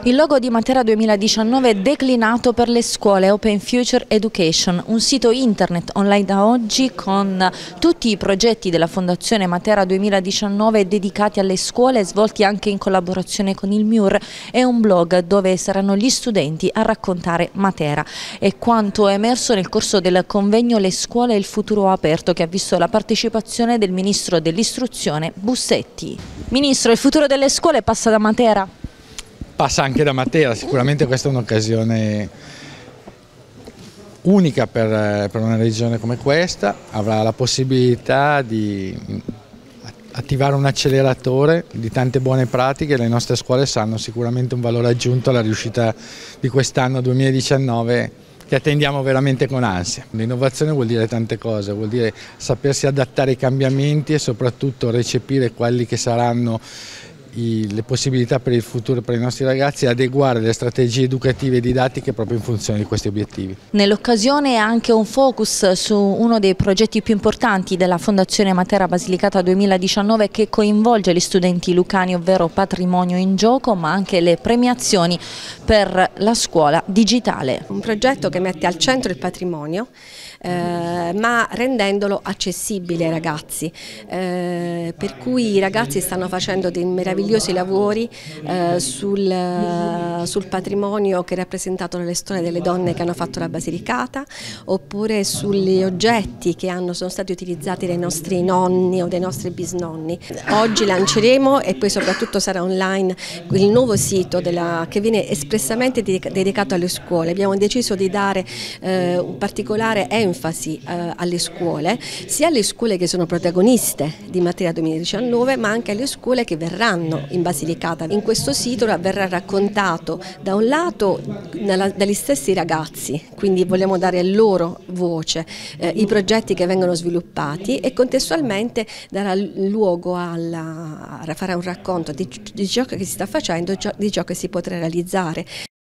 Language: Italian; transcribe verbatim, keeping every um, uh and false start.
Il logo di Matera duemiladiciannove è declinato per le scuole Open Future Education, un sito internet online da oggi con tutti i progetti della Fondazione Matera duemiladiciannove dedicati alle scuole, svolti anche in collaborazione con il M I U R, e un blog dove saranno gli studenti a raccontare Matera. È quanto è emerso nel corso del convegno Le scuole e il futuro aperto, che ha visto la partecipazione del Ministro dell'Istruzione Bussetti. Ministro, il futuro delle scuole passa da Matera? Passa anche da Matera, sicuramente questa è un'occasione unica per, per una regione come questa. Avrà la possibilità di attivare un acceleratore di tante buone pratiche. Le nostre scuole sanno sicuramente un valore aggiunto alla riuscita di quest'anno duemiladiciannove, che attendiamo veramente con ansia. L'innovazione vuol dire tante cose, vuol dire sapersi adattare ai cambiamenti e soprattutto recepire quelli che saranno le possibilità per il futuro per i nostri ragazzi e adeguare le strategie educative e didattiche proprio in funzione di questi obiettivi. Nell'occasione anche un focus su uno dei progetti più importanti della Fondazione Matera Basilicata duemiladiciannove, che coinvolge gli studenti lucani, ovvero Patrimonio in Gioco, ma anche le premiazioni per la scuola digitale. Un progetto che mette al centro il patrimonio, eh, ma rendendolo accessibile ai ragazzi, eh, per cui i ragazzi stanno facendo dei meravigliosi lavori eh, sul, sul patrimonio che è rappresentato nelle storie delle donne che hanno fatto la Basilicata, oppure sugli oggetti che hanno, sono stati utilizzati dai nostri nonni o dai nostri bisnonni. Oggi lanceremo, e poi soprattutto sarà online, il nuovo sito della, che viene espressamente dedicato alle scuole. Abbiamo deciso di dare eh, un particolare enfasi eh, alle scuole, sia alle scuole che sono protagoniste di Matera duemiladiciannove, ma anche alle scuole che verranno in Basilicata. In questo sito verrà raccontato da un lato dalla, dagli stessi ragazzi, quindi vogliamo dare loro voce, eh, i progetti che vengono sviluppati, e contestualmente darà luogo alla, a fare un racconto di, di ciò che si sta facendo e di ciò che si potrà realizzare.